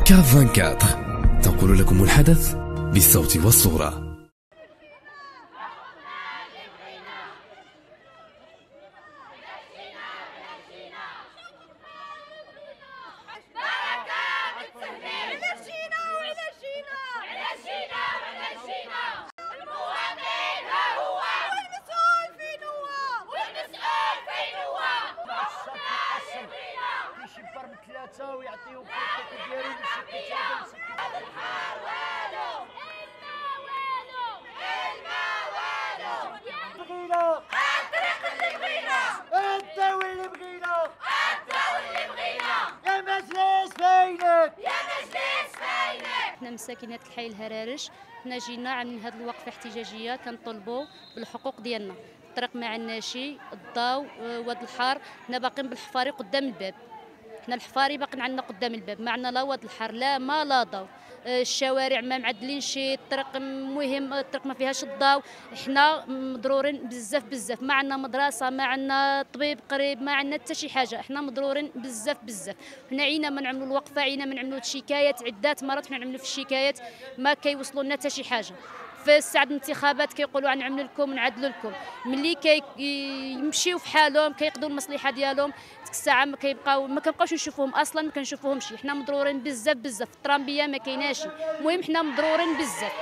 كاف 24 تنقل لكم الحدث بالصوت والصورة. ثلاثة ويعطيهم الكتاب ديالهم هذا الحار والو إلنا والو بغينا الطريق اللي بغينا انت واللي بغينا يا مجلس فينك حنا من ساكنات الحي الهرارش. حنا جينا عن هذه الوقفه احتجاجيه كنطلبوا بالحقوق ديالنا. الطريق ما عندناش، الضوء واد الحار. حنا باقيين بالحفاري قدام الباب. حنا الحفاري باقيين عندنا قدام الباب، ما عندنا لا واد الحار لا ما لا ضوء. الشوارع ما معدلينش، الطريق مهم، الطريق ما فيهاش الضوء. حنا مضرورين بزاف، ما عندنا مدرسه، ما عندنا طبيب قريب، ما عندنا حتى شي حاجه. حنا مضرورين بزاف. حنا عينا ما نعملوا الوقفه، عينا ما نعملوا الشكايات عدات مرات. حنا نعملوا في الشكايات ما كيوصلوا لنا حتى شي حاجه. في ساعة الانتخابات كيقولوا غنعملوا لكم ونعدلوا لكم، ملي كيمشيو في حالهم كيقضوا المصلحه ديالهم ديك الساعه ما كنبقاوش نشوفوهم اصلا، ما كنشوفوهمش. حنا مضرورين بزاف. الطرامبيه ما كايناش، المهم حنا مضرورين بزاف.